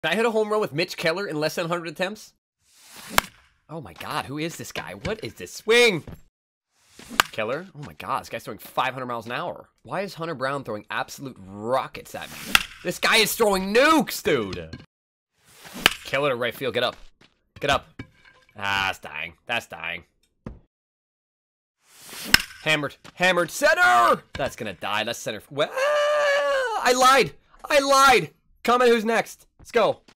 Can I hit a home run with Mitch Keller in less than 100 attempts? Oh my god, who is this guy? What is this swing? Keller? Oh my god, this guy's throwing 500 miles an hour. Why is Hunter Brown throwing absolute rockets at me? This guy is throwing nukes, dude! Keller to right field, get up. Get up. Ah, that's dying. That's dying. Hammered. Hammered. Center! That's gonna die. That's center. Well, I lied. I lied. Comment who's next. Let's go.